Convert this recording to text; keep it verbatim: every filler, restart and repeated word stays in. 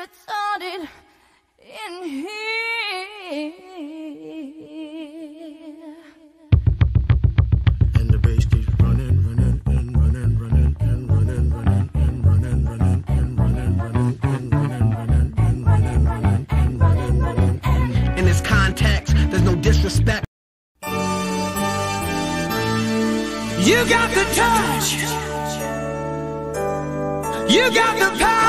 retarded in here. And the bass keeps running, running, and running, running, and running, running, and running, running, and running, running, and running, running, and running, running, and running, running, and in this context, there's no disrespect. You got the touch. You got the power.